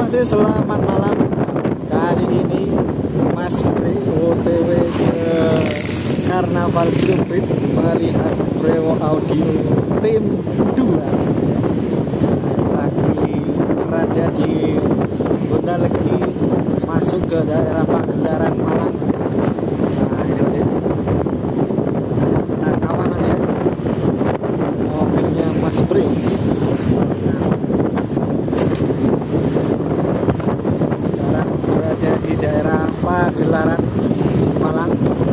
Masih selamat malam. Kali ini Mas Bre OTW ke Karnaval Ciluprit melihat Brewo Audio tim 2 lagi berada di Bundalegi masuk ke daerah Pagelaran Malang. Nah ini masih nah kawan masih mobilnya Mas Bre. Di daerah Pagelaran Malang.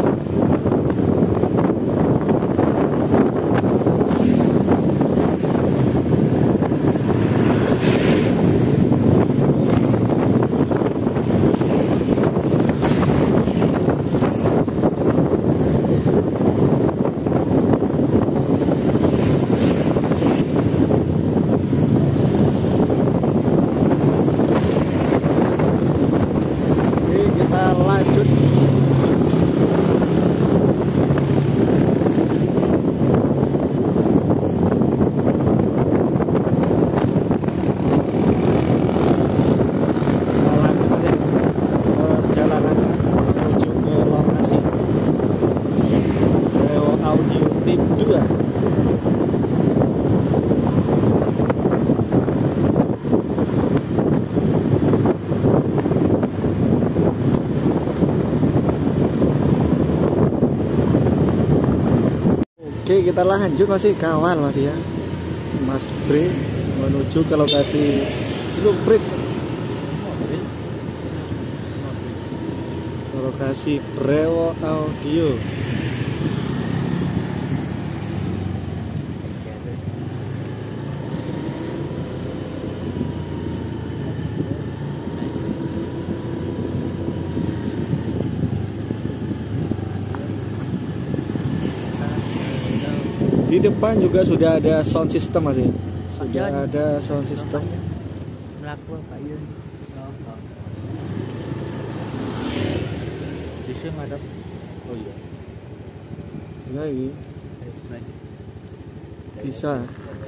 Lanjut. Perjalanannya menuju ke lokasi Brewo Audio tim 2. Oke, kita lanjut masih kawal masih ya. Mas Bre menuju ke lokasi Ciluprit. Ke lokasi Brewo Audio. Di depan juga sudah ada sound system masih. Sudah ada sound system. Melaku kayu. Di sini ada. Oh iya. Ya ini. Bisa.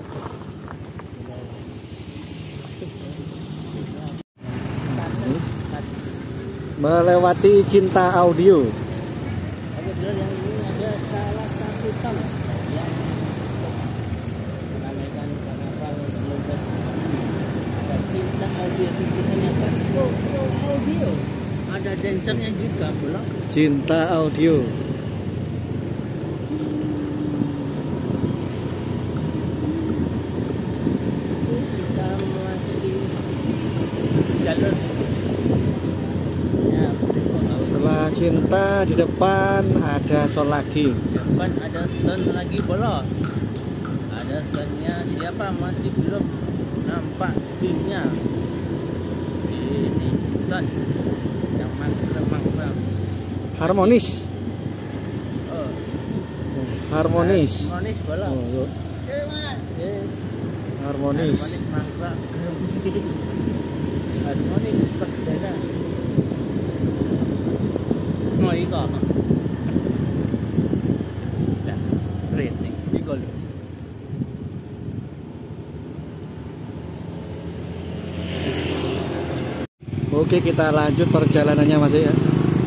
Melewati Cinta Audio. Yang ini ada salah satu tamu yang meramaikan karnaval Ciluprit. Ada Cinta Audio, tulisannya pas Audio. Ada dancernya juga belum. Cinta Audio. Kita memasuki jalur. Ya, Setelah Cinta di depan ada sound lagi. depan ada sound lagi bolong. Ada soundnya siapa masih belum nampak timnya. Ini sound yang mangkrak. Harmonis. Oh, Harmonis. harmonis bolong. Oh, yuk. Mas. Harmonis. Harmonis mangkrak. Harmonis perdana. Oh, iko. Nah, keren nih. Iko loh. Oke, kita lanjut perjalanannya masih ya.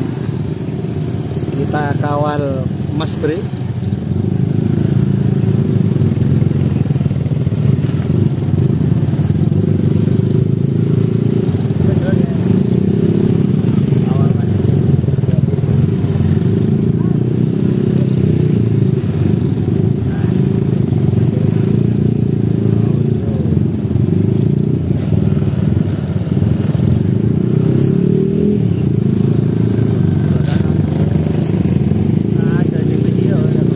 Kita kawal Mas Bre. Ada di video.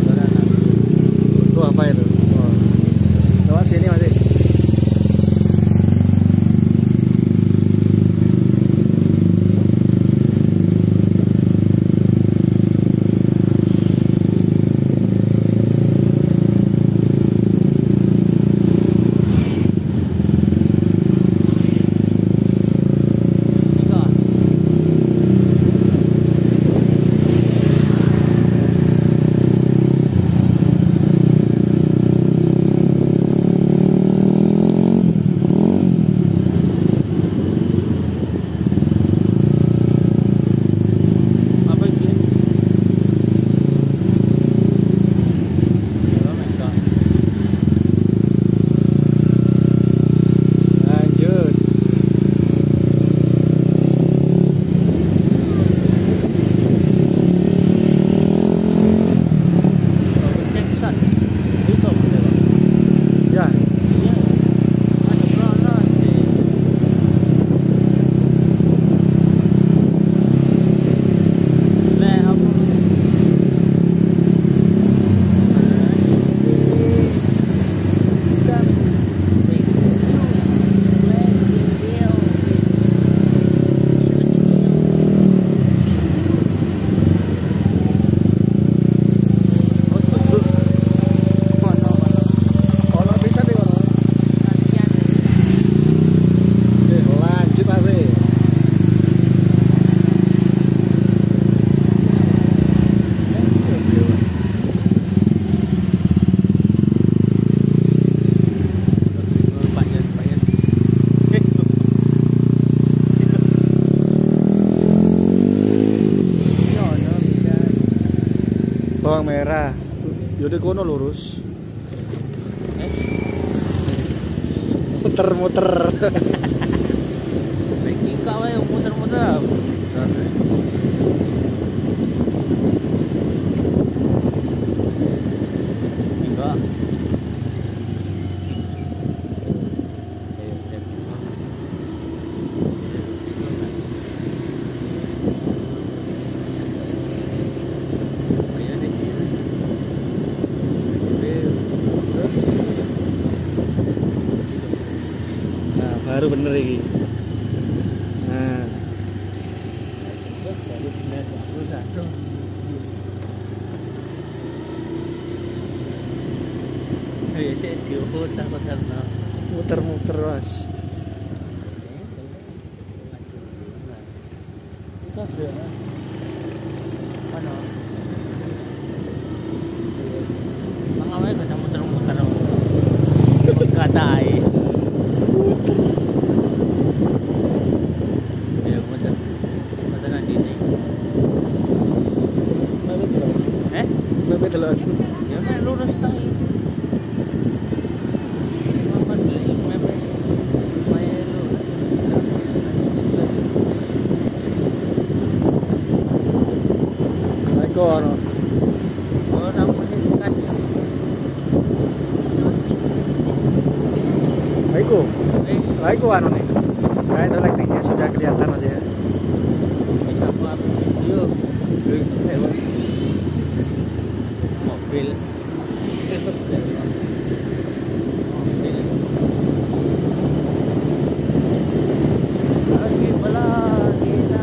Bawang merah. Yaudah kono lurus. Muter-muter. Iki kak wae muter-muter. Enggak. Nah, baru bener iki. Nah, muter-muter Mas. Mana? Mangawai ka muter-muter. Pagkatai. Ya muter. Muter nanti nih. Bebek telur. Ya nek lurus tae. Mampat beli mepet. Maya lu. Aiko ono. Orang menit kan. Aiko. Wes, Aiko anu nih. Nah, itu lightingnya sudah kelihatan Mas ya. wis aku upload video. Mobil. Mobil. Lagi bala kita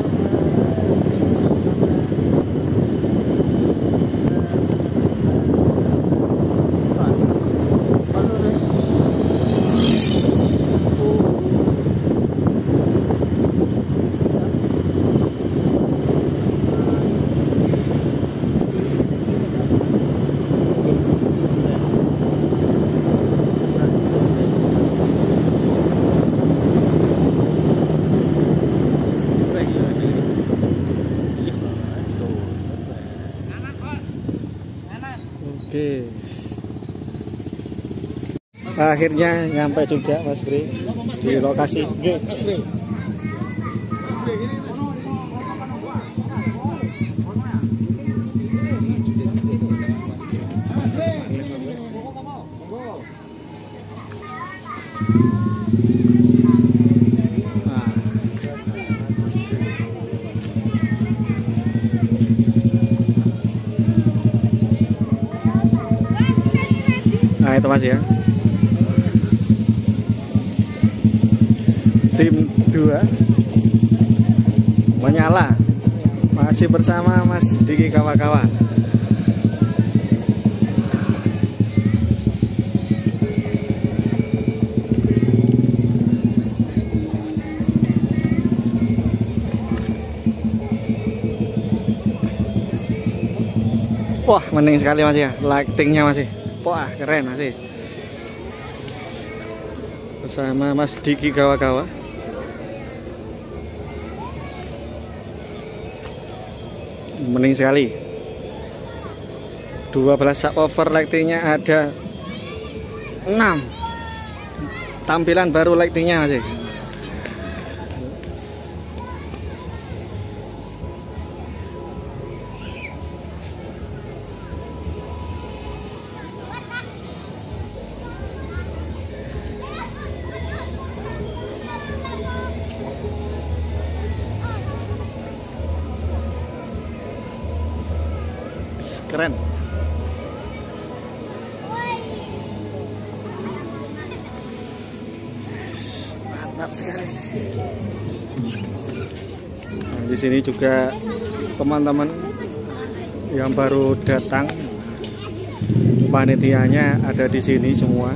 Oke. Akhirnya nyampe juga Mas Bri di lokasi. Oke. Nah itu Mas ya, tim 2 menyala, masih bersama Mas Diki Kawa-Kawa. Wah mending sekali Mas ya, lightingnya masih. Wah keren masih. Bersama Mas Diki Kawa-Kawa. Mending sekali. 12 subwoofer lightingnya ada 6. Tampilan baru lightingnya masih. Keren. Mantap sekali. Nah, di sini juga teman-teman yang baru datang, panitianya ada di sini semua.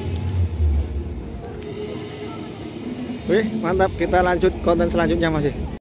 Wih, mantap. Kita lanjut konten selanjutnya Mas.